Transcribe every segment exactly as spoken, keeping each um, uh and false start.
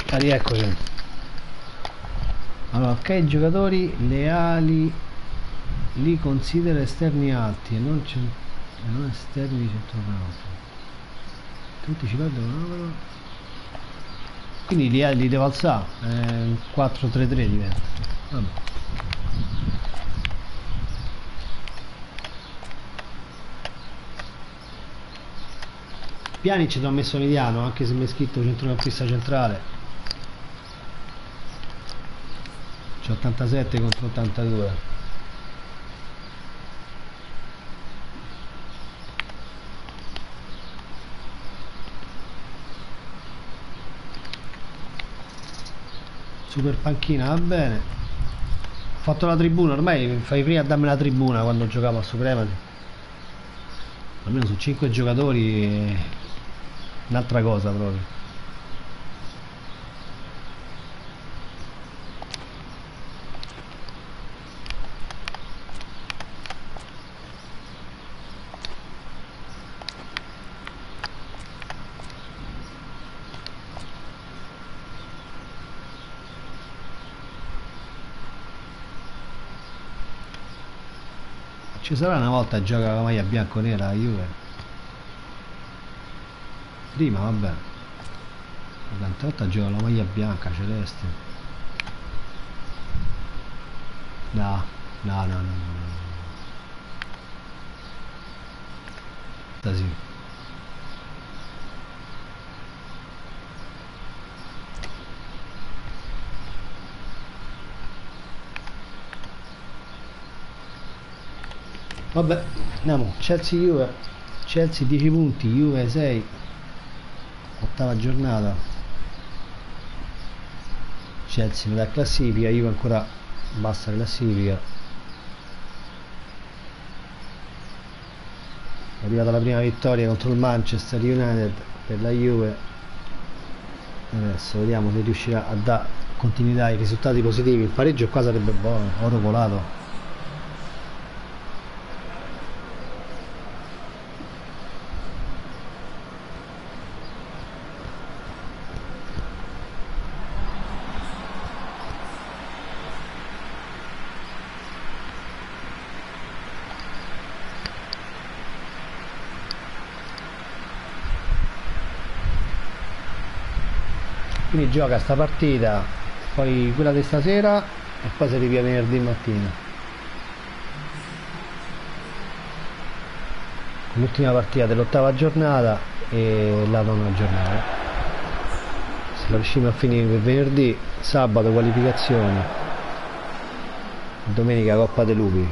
Ah, rieccoci. Allora, ok, giocatori leali li considera esterni alti e non, cen- e non esterni di centrocampo. Tutti ci perdono, però. Quindi li, li devo alzare. Eh, quattro tre tre diventa. Vabbè. Piani ci l'ho messo mediano, anche se mi è scritto centrocampista centrale. C'è ottantasette contro ottantadue. Super panchina, va bene. Ho fatto la tribuna, ormai fai prima a darmi la tribuna quando giocavo a Supremacy. Almeno su cinque giocatori è un'altra cosa proprio. Ci sarà una volta a giocare con la maglia bianco-nera a Juve? Prima, vabbè. Tante volte gioca la maglia bianca, celeste. No, no, no, no, no. no. Sì. Vabbè, andiamo. Chelsea Juve. Chelsea dieci punti, Juve sei. Ottava giornata. Chelsea metà classifica, Juve ancora bassa classifica. È arrivata la prima vittoria contro il Manchester United per la Juve. Adesso vediamo se riuscirà a dare continuità ai risultati positivi. Il pareggio qua sarebbe buono, oro colato. Quindi gioca sta partita, poi quella di stasera e poi si rivia venerdì mattina. L'ultima partita dell'ottava giornata e la nona giornata. Se la riusciamo a finire per venerdì, sabato qualificazioni, domenica Coppa dei Lupi.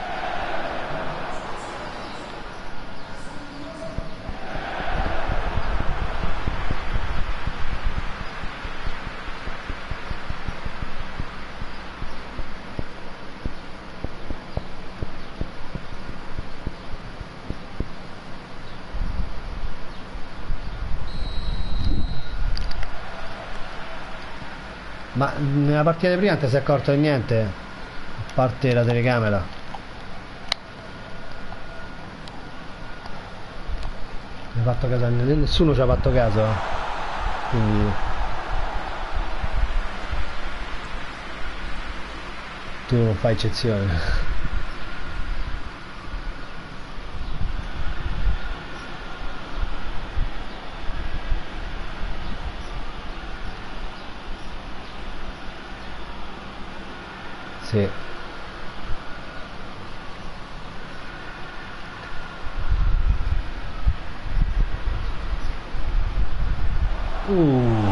Ma nella partita di prima non ti sei accorto di niente? A parte la telecamera. Mi ha fatto caso, nessuno ci ha fatto caso. Eh. Quindi tu non fai eccezione. Sì. Uh.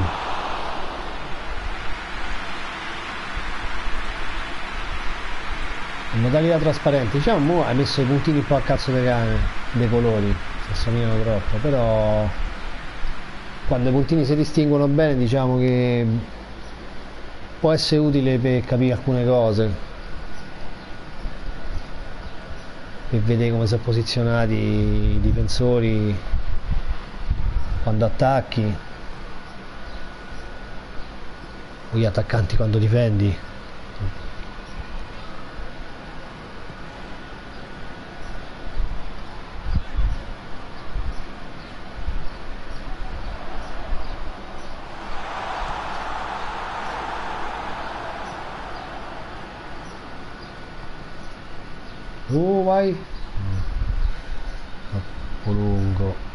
In modalità trasparente, diciamo, hai messo i puntini un po' a cazzo dei cane, dei colori, si assomigliano troppo, però quando i puntini si distinguono bene diciamo che può essere utile per capire alcune cose, per vedere come sono posizionati i difensori quando attacchi o gli attaccanti quando difendi. Oh, vai. Troppo lungo.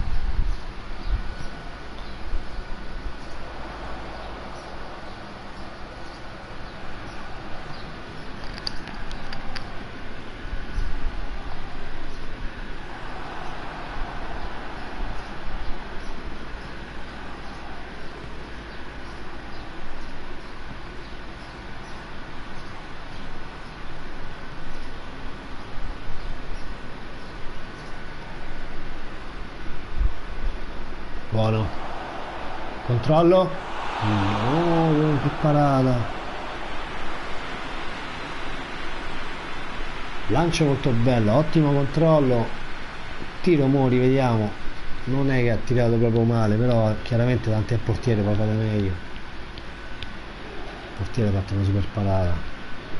Buono. Controllo. Oh, che parata. Lancio molto bello, ottimo controllo. Tiro, mo rivediamo. Non è che ha tirato proprio male, però chiaramente davanti al portiere può fare meglio. Il portiere ha fatto una super parata.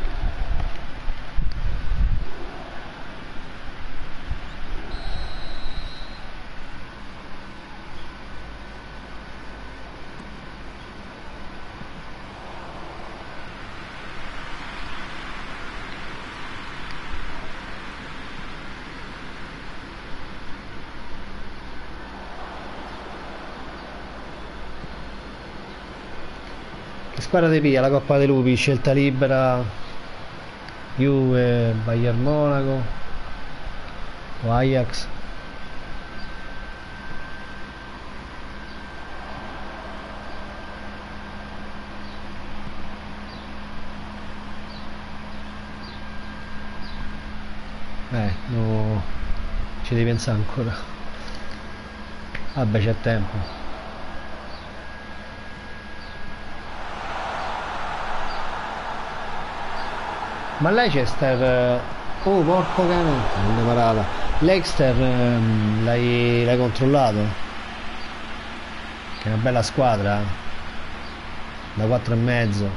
Che squadra di pia la Coppa dei Lupi? Scelta libera, Juve, Bayern Monaco o Ajax? Eh, no, ci devi pensare ancora. Vabbè, c'è tempo. Ma Leicester, oh porco cane, non parata. Leicester ehm, l'hai l'hai controllato? Che è una bella squadra, da quattro e mezzo.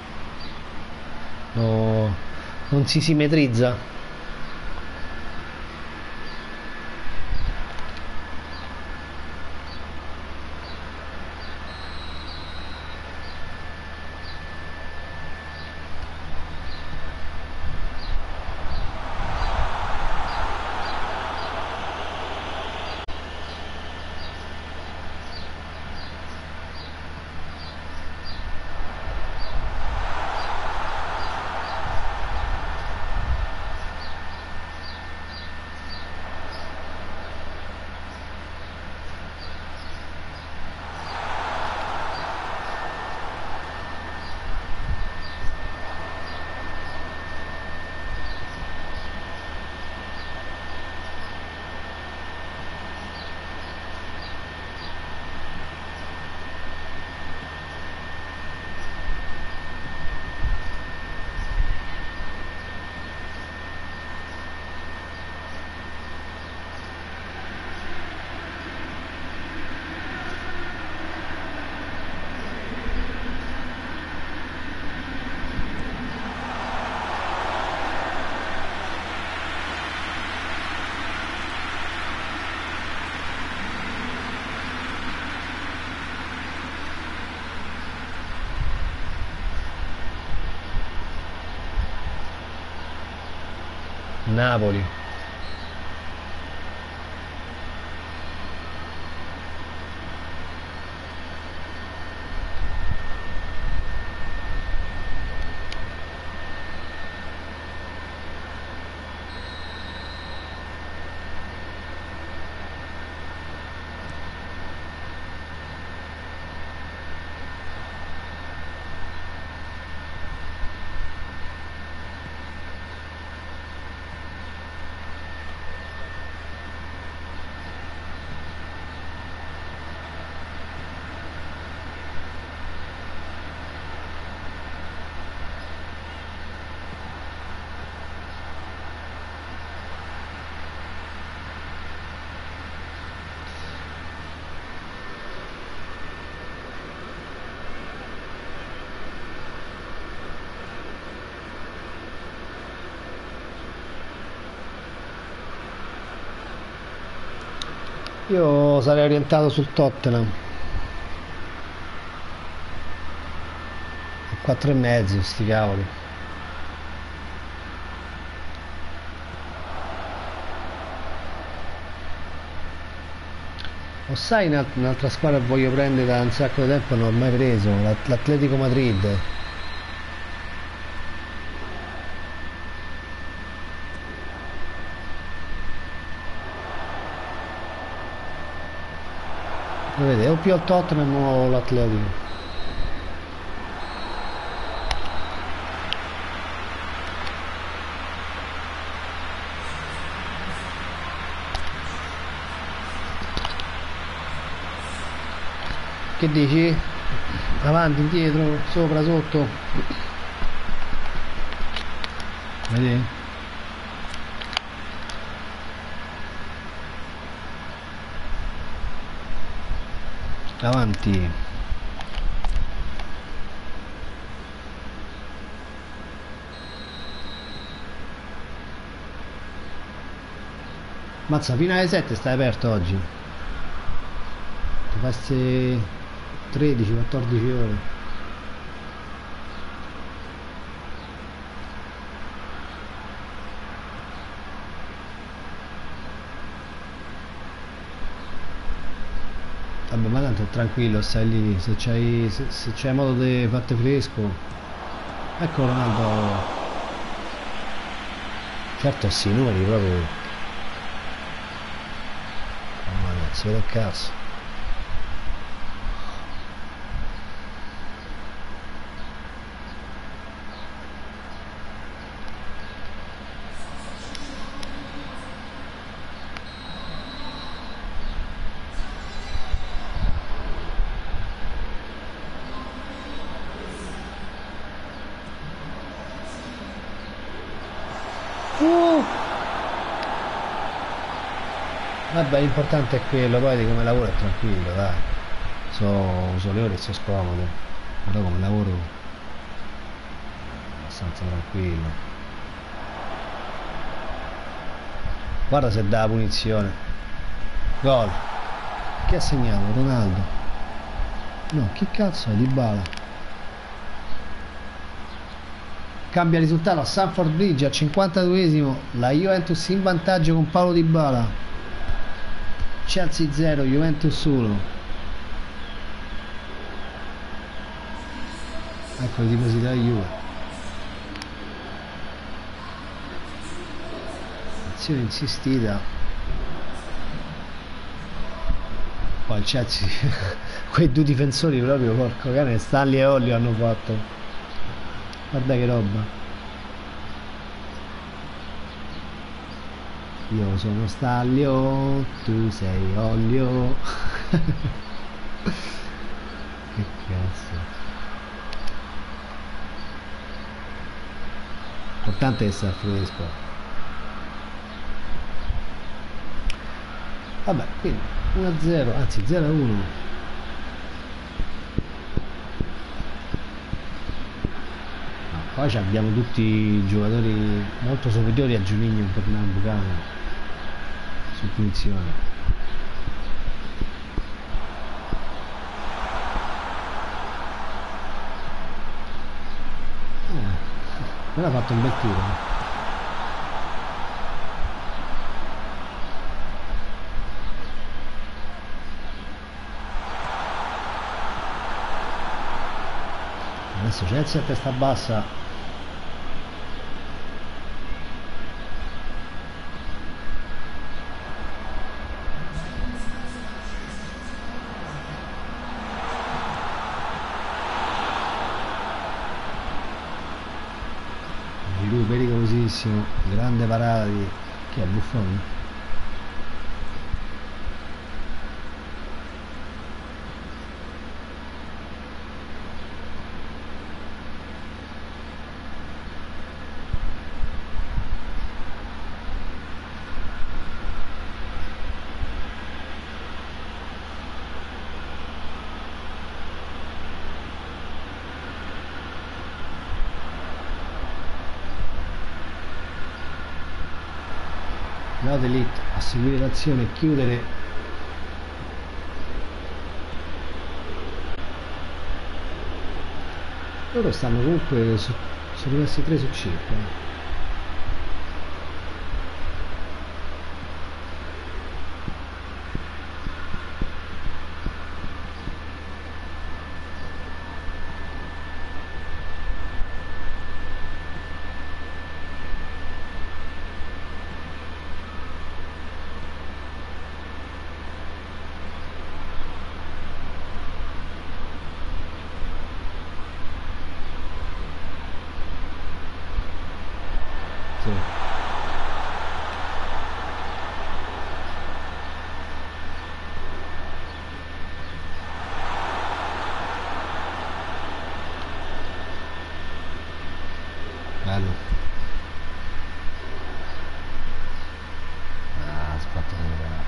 No, non si simmetrizza. Napoli. Io sarei orientato sul Tottenham. Quattro e mezzo, sti cavoli. Lo sai un'altra squadra che voglio prendere da un sacco di tempo, non l'ho mai preso, l'Atletico Madrid. Lo vedete, o più al Tottenham o l'Atletico. Che dici? Avanti, indietro, sopra, sotto. Vedi? Avanti. Mazza, fino alle sette stai aperto oggi. Ti passi tredici quattordici ore. Vabbè, ma tanto è tranquillo, stai lì, se c'hai se, se c'hai modo di farti fresco. Ecco Ronaldo. Certo sì, i numeri proprio. Mamma mia, si vede il cazzo. Vabbè, l'importante è quello, poi di come lavoro è tranquillo, dai. So, so le ore e so scomodo, però come lavoro è abbastanza tranquillo. Guarda se dà la punizione. Gol. Chi ha segnato? Ronaldo. No, che cazzo è? Dybala. Cambia risultato a Stamford Bridge al cinquantaduesimo, la Juventus in vantaggio con Paulo Dybala. Chelsea zero, Juventus uno. Ecco i tifosi della Juve. Azione insistita. Poi il Chelsea quei due difensori proprio, porco cane, Stanley e Ollio hanno fatto. Guarda che roba. Io sono Staglio, tu sei Olio. Che cazzo. L'importante è essere fresco. Vabbè, quindi uno a zero, anzi zero a uno. Poi abbiamo tutti giocatori molto superiori a Giuligno per Pernambucano su punizione. Eh, però ha fatto un bel tiro. Adesso Chelsea a testa bassa. Pericolosissimo, grande parata di... chi è? Buffon? Andate lì a seguire l'azione e chiudere. Loro stanno comunque su, sono rimasti tre su cinque. forte. Bello. Ah, aspetta che mi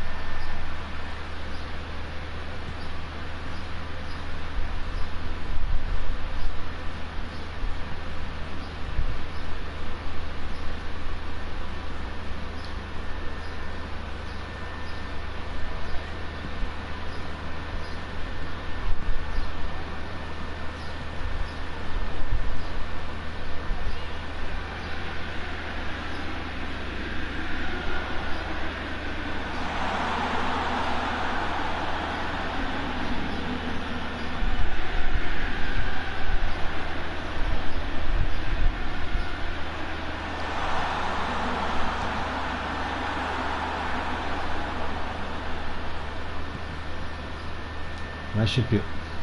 non esce più.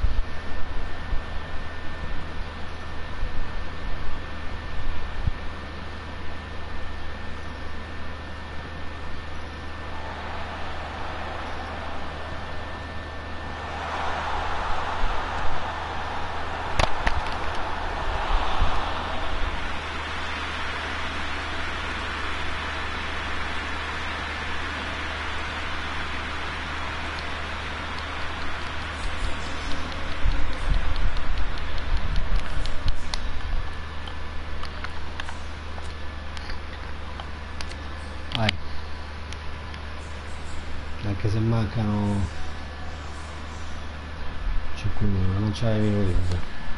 Vai. Anche se mancano cinque minuti, non c'è i minuti.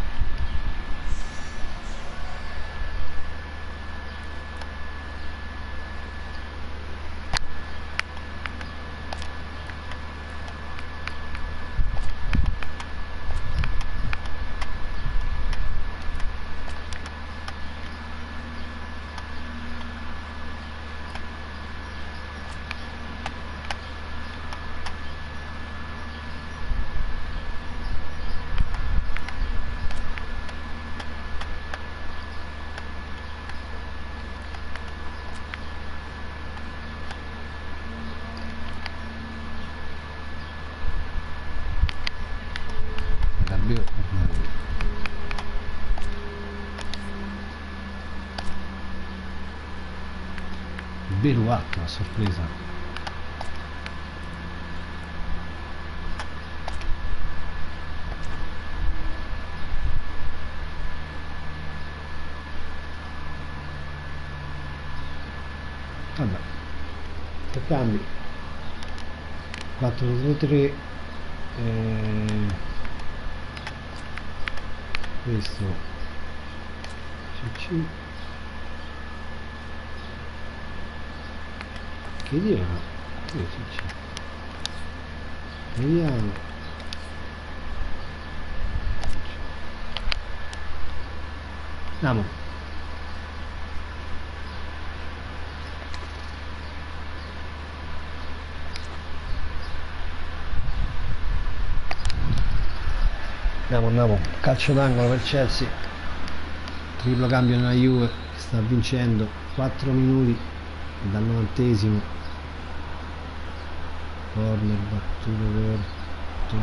Beruat, a sorpresa. Vabbè, che cambi? quattro due tre, eh, questo C C. Che dirà? Che C C? Vediamo. Andiamo. Andiamo, andiamo, calcio d'angolo per Chelsea, triplo cambio nella Juve che sta vincendo, quattro minuti dal novantesimo, corner battuto corto,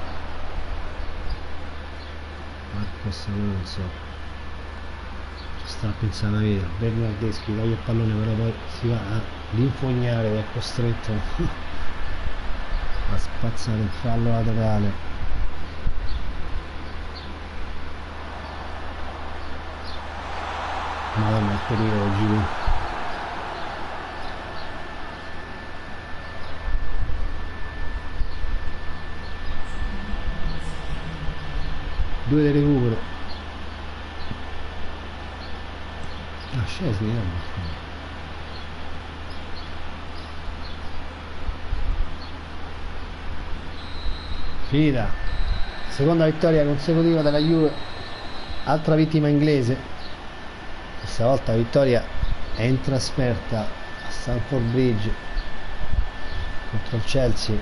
Marcos Alonso, ci sta pensando a via, Bernardeschi toglie il pallone però poi si va a rinfognare ed è costretto a spazzare il fallo laterale. Madonna, il periodo giù. Due di recupero. Ah, Scesni, no? Finita. Seconda vittoria consecutiva della Juve. Altra vittima inglese. Stavolta la vittoria è in trasferta a Stamford Bridge contro il Chelsea.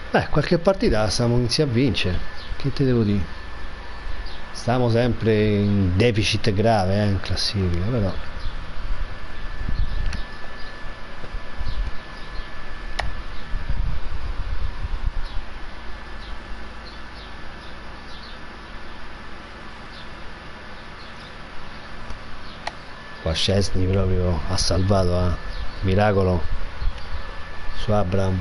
Eh, qualche partita stiamo iniziando a vincere. Che te devo dire? Stiamo sempre in deficit grave, eh, in classifica, però. Qua Szczesny proprio ha salvato, eh. Miracolo su Abraham.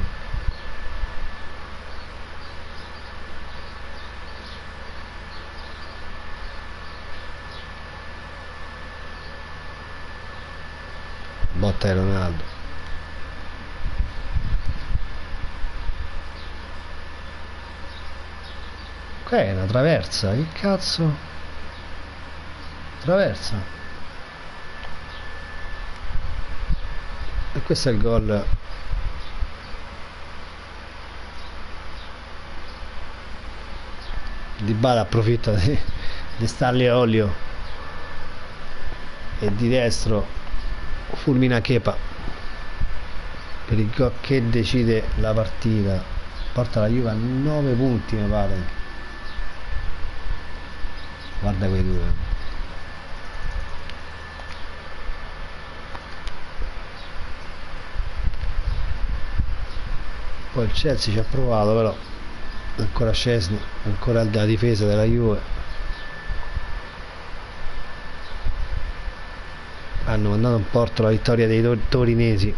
Botta di Ronaldo. Qua è una traversa, che cazzo? Traversa. E questo è il gol. Dybala approfitta di, di starli a olio e di destro fulmina Kepa per il gol che decide la partita, porta la Juve a nove punti mi pare. Guarda quei due, poi il Chelsea ci ha provato, però ancora Szczesny, ancora la difesa della Juve. Hanno mandato in porto la vittoria dei tor torinesi.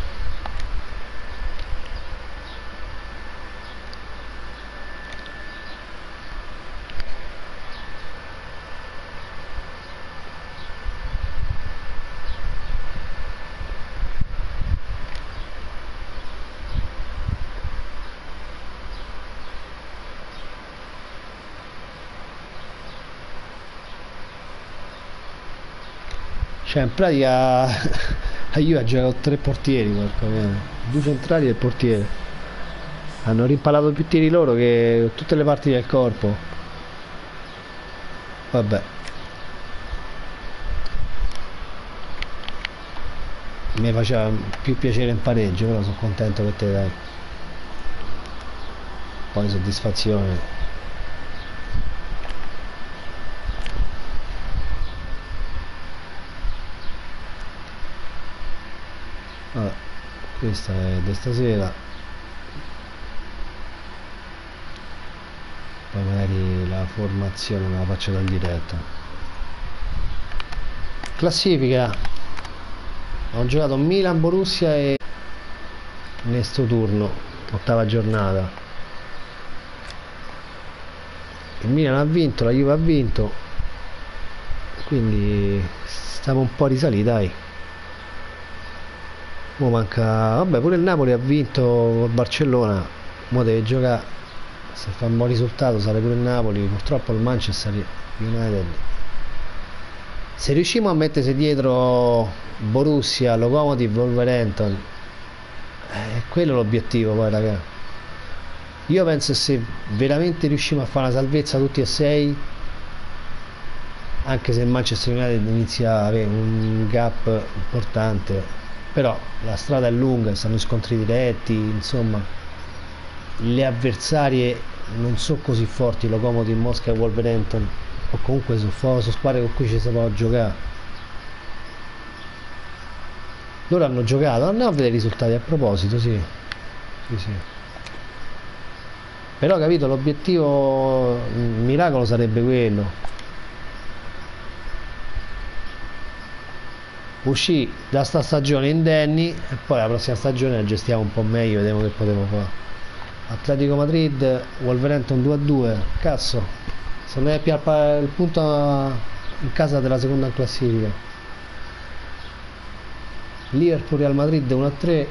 Cioè in pratica la Juve ha giocato tre portieri, due centrali e il portiere. Hanno rimpalato più tiri loro che tutte le parti del corpo. Vabbè. Mi faceva più piacere in pareggio, però sono contento per te, dai. Poi soddisfazione. Allora, questa è di stasera, poi magari la formazione me la faccio dal diretto. Classifica: ho giocato Milan, Borussia e in sto turno, ottava giornata. Il Milan ha vinto, la Juve ha vinto, quindi stiamo un po' risaliti, dai. Mo manca, vabbè, pure il Napoli ha vinto col Barcellona, mo deve giocare, se fa un buon risultato sale pure il Napoli. Purtroppo il Manchester United, se riusciamo a mettersi dietro Borussia, Lokomotiv, Wolverhampton, è quello l'obiettivo poi, raga. Io penso che se veramente riusciamo a fare una salvezza tutti e sei, anche se il Manchester United inizia a avere un gap importante, però la strada è lunga, stanno scontri diretti, insomma le avversarie non sono così forti, Lokomotiv, Mosca e Wolverhampton, o comunque sono, sono squadre con cui ci si può giocare. Loro hanno giocato, andiamo a vedere i risultati a proposito, sì, sì, sì. Però capito, l'obiettivo, il miracolo sarebbe quello, uscì da sta stagione indenni e poi la prossima stagione la gestiamo un po' meglio, vediamo che potevo fare. Atletico Madrid, Wolverhampton due a due, cazzo, se non è più il punto in casa della seconda in classifica. Liverpool, Real Madrid uno a tre,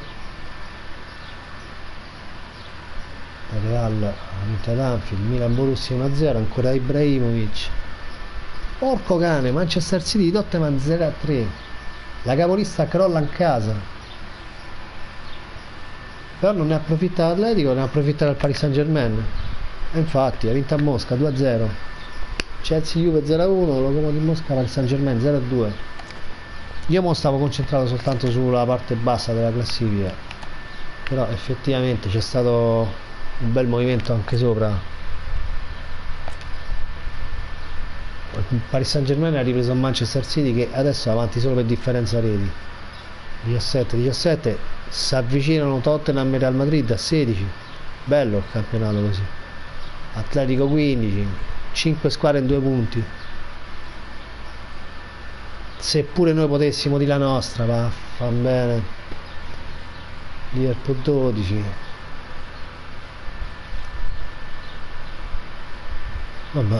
Real ha vinto ad Anfield, Milan Borussia uno a zero, ancora Ibrahimovic. Porco cane, Manchester City Tottenham zero a tre. La capolista crolla in casa, però non ne approfitta l'Atletico, ne approfitta il Paris Saint Germain, e infatti ha vinto a Mosca due a zero. Chelsea Juve zero a uno, Lokomotiv Mosca, Paris Saint Germain zero a due. Io mo stavo concentrato soltanto sulla parte bassa della classifica, però effettivamente c'è stato un bel movimento anche sopra. Il Paris Saint Germain ha ripreso il Manchester City, che adesso è avanti solo per differenza reti, diciassette diciassette. Si avvicinano Tottenham e Real Madrid a sedici. Bello il campionato così. Atletico quindici, cinque squadre in due punti. Seppure noi potessimo di la nostra, va, fa bene. Liverpool dodici. Vabbè.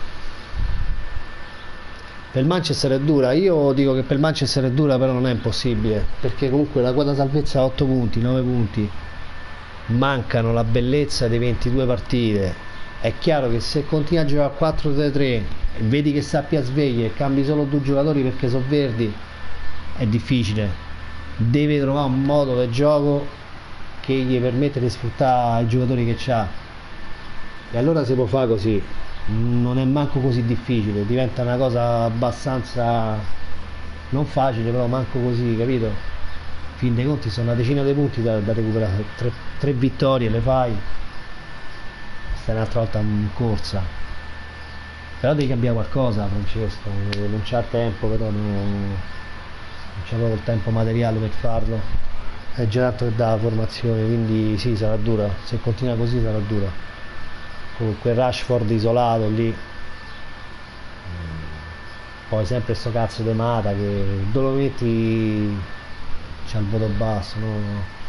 Per il Manchester è dura, io dico che per il Manchester è dura, però non è impossibile, perché comunque la quota salvezza ha otto punti, nove punti, mancano la bellezza dei ventidue partite. È chiaro che se continui a giocare a quattro tre tre e vedi che sappia sveglie e cambi solo due giocatori perché sono verdi, è difficile. Deve trovare un modo di gioco che gli permette di sfruttare i giocatori che c'ha, e allora si può fare così. Non è manco così difficile, diventa una cosa abbastanza non facile, però manco così, capito? Fin dei conti sono una decina di punti da, da recuperare, tre, tre vittorie le fai, stai un'altra volta in corsa, però devi cambiare qualcosa, Francesco, non c'ha tempo, però non, non c'è proprio il tempo materiale per farlo, è già tanto che dà la formazione, quindi sì, sarà dura, se continua così sarà dura. Con quel Rashford isolato lì, poi sempre sto cazzo di Mata che dove lo metti c'è il voto basso, no?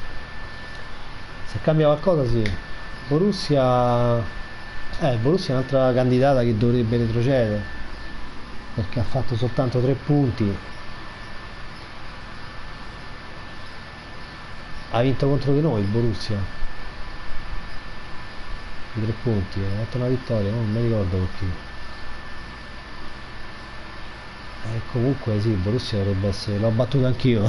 Se cambia qualcosa sì. Borussia, eh Borussia è un'altra candidata che dovrebbe retrocedere perché ha fatto soltanto tre punti, ha vinto contro di noi il Borussia i tre punti, ha fatto una vittoria, non mi ricordo perché. E comunque sì, il Borussia dovrebbe essere, l'ho battuto anch'io,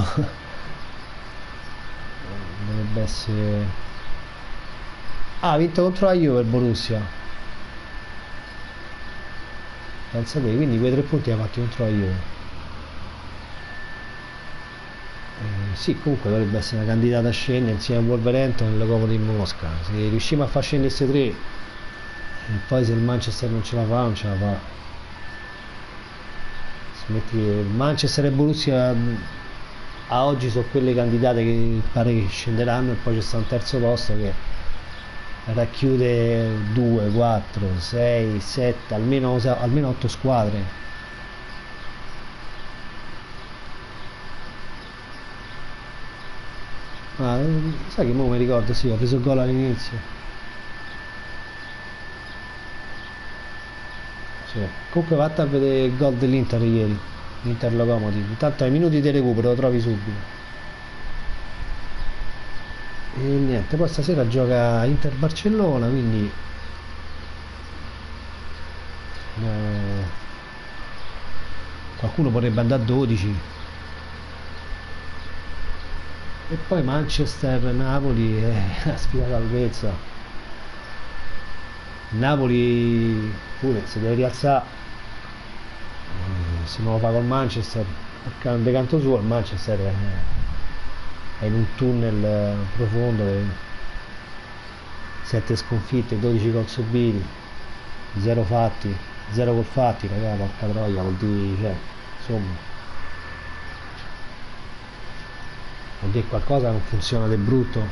dovrebbe essere. Ah, ha vinto contro la Juve il Borussia, pensate, quindi quei tre punti li ha fatti contro la Juve. Eh, sì, comunque dovrebbe essere una candidata a scendere insieme a Wolverhampton e il Lokomotiv di Mosca. Se riusciamo a far scendere queste tre, e poi se il Manchester non ce la fa, non ce la fa. Smetti che il Manchester e Borussia a oggi sono quelle candidate che pare che scenderanno, e poi c'è sta un terzo posto che racchiude due, quattro, sei, sette, almeno, almeno otto squadre. Ah, sai che mo mi ricordo, sì, ho preso il gol all'inizio. Sì. Comunque vatti a vedere il gol dell'Inter ieri, l'Inter Lokomotiv. Intanto ai minuti di recupero lo trovi subito. E niente, poi stasera gioca Inter Barcellona, quindi eh, qualcuno vorrebbe andare a dodici. E poi Manchester, Napoli è la sfida salvezza. Napoli pure se deve rialzare, se non lo fa col Manchester, de canto suo il Manchester è, è in un tunnel profondo, sette sconfitte, dodici gol subiti, zero fatti, zero gol fatti, ragazzi, porca troia, vuol dire, cioè, insomma, vuol dire qualcosa non funziona di brutto.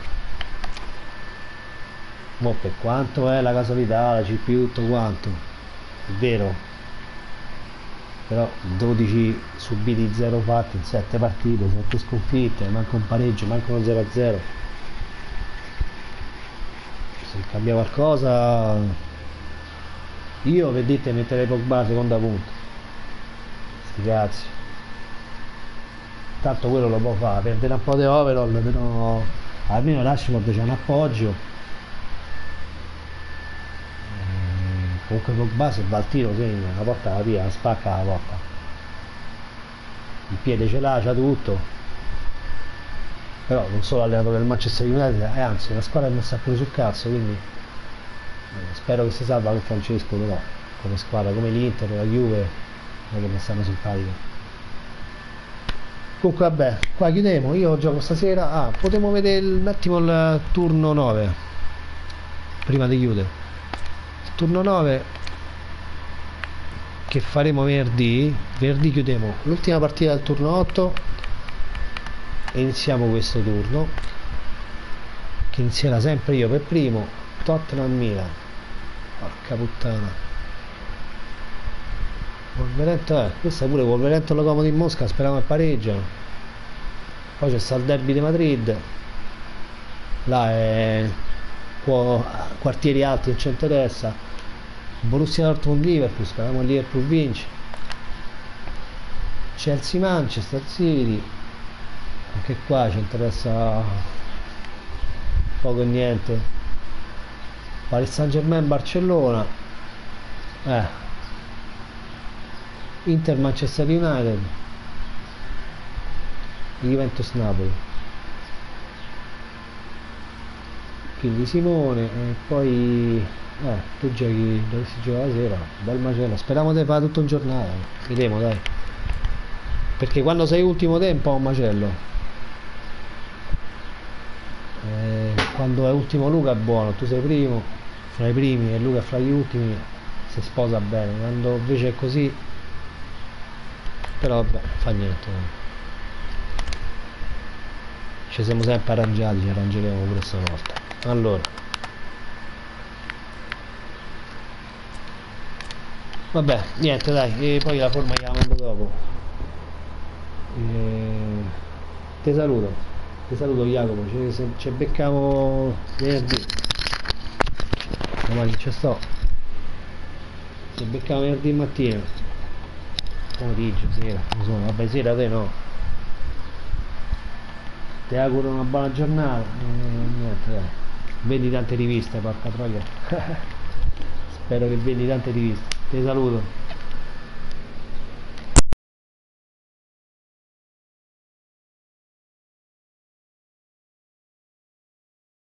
Mo per quanto è la casualità, la C P U, tutto quanto, è vero, però dodici subiti, zero fatti in sette partite, sette sconfitte, manca un pareggio, manca uno zero a zero. Se cambia qualcosa, io vedete metterei Pogba seconda punta, sti cazzi, tanto quello lo può fare, perdere un po' di overall, però almeno Rashford c'è un appoggio. E comunque Pogba se va al tiro segna, la porta la via, la spacca la porta, il piede ce l'ha, c'ha tutto, però non solo allenatore del Manchester United, e anzi la squadra è messa pure sul cazzo, quindi eh, spero che si salva con Francesco, però come squadra, come l'Inter, la Juve, non che mi stanno simpatiche. Comunque vabbè, qua chiudiamo, io gioco stasera. Ah, potremmo vedere un attimo il turno nove. prima di chiudere. Il turno nove che faremo venerdì, venerdì chiudiamo l'ultima partita del turno otto e iniziamo questo turno che inizierà sempre io per primo. Tottenham Milan, porca puttana. Wolverhampton, eh, questa è pure Wolverhampton Locomotiv di Mosca, speriamo che pareggiano. Poi c'è sta il derby di Madrid, là è quartieri alti, non ci interessa. Borussia Dortmund Liverpool, speriamo il Liverpool vince. Chelsea Manchester City, anche qua ci interessa poco e niente. Paris Saint Germain Barcellona, eh. Inter Manchester United, Juventus Napoli. Quindi Simone e poi eh, tu giochi, dovessi giocare la sera, bel macello, speriamo di fare tutto un giornale, vedremo dai, perché quando sei ultimo te è un po' un macello, eh, quando è ultimo Luca è buono, tu sei primo fra i primi e Luca fra gli ultimi, si sposa bene, quando invece è così, però vabbè, fa niente, ci siamo sempre arrangiati, ci arrangeremo pure stavolta. Allora, vabbè, niente dai, e poi la forma la mando dopo. E... te saluto, ti saluto Jacopo, ci, ci beccamo venerdì, domani ci sto, ci beccamo venerdì mattina, pomeriggio, sera, insomma, vabbè sera te no. Ti auguro una buona giornata e niente dai, vendi tante riviste, porca troia. Spero che vendi tante riviste, ti saluto.